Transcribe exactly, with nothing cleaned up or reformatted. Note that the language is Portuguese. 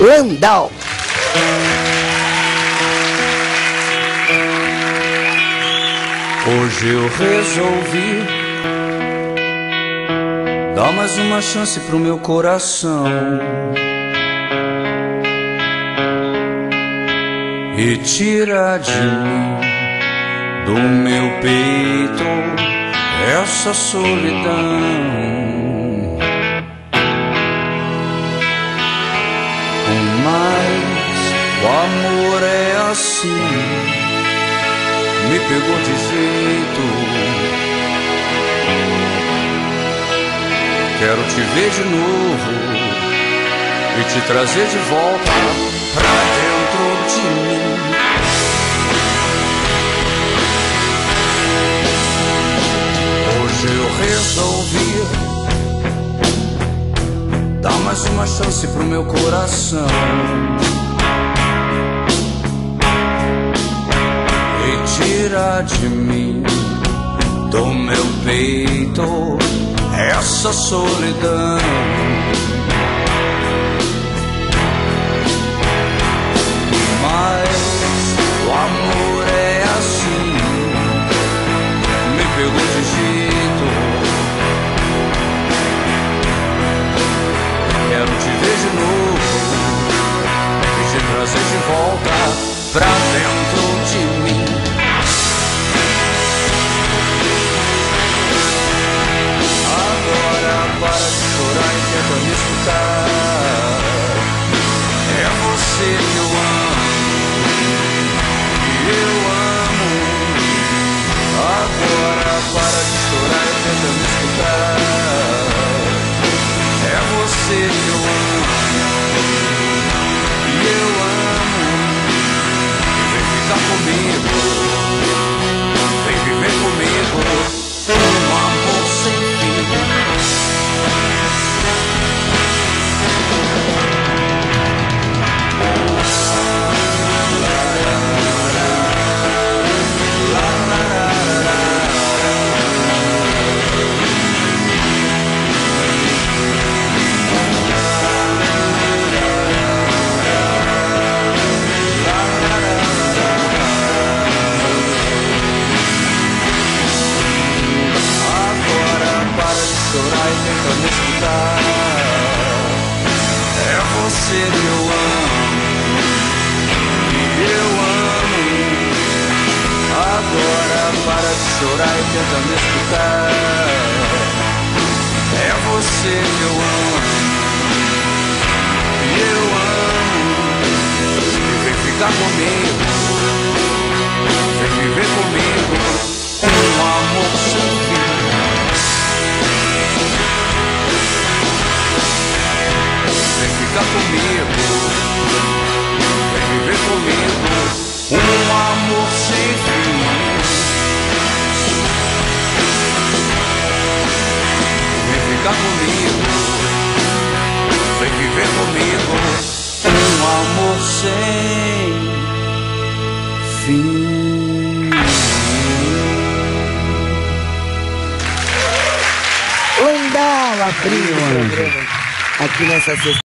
Landau. Hoje eu resolvi dar mais uma chance pro meu coração e tirar de mim, do meu peito, essa solidão. Mas o amor é assim, me pegou de jeito. Quero te ver de novo e te trazer de volta pra dentro de mim. Hoje eu resolvi dar mais uma chance pro meu coração e tirar de mim, do meu peito, essa solidão. Mas o amor é assim, me pegou de jeito. Quero te ver de novo e te trazer de volta pra dentro de mim. Agora para de chorar e tenta me escutar. É você que eu amo, que eu amo. Agora para de chorar e tenta me escutar. É você que eu amo, que eu amo. Vem ficar comigo, vem viver comigo um amor sem fim. Chorar e tenta me escutar. É você que eu amo, que eu amo. Agora para de chorar e tenta me escutar. É você que eu amo, que eu amo. E vem ficar comigo, vem viver comigo um amor sem fim. Vem ficar comigo, vem viver comigo um amor sem fim. Vem ficar comigo, vem viver comigo um amor sem fim. Landau abriu aqui nessa sexta.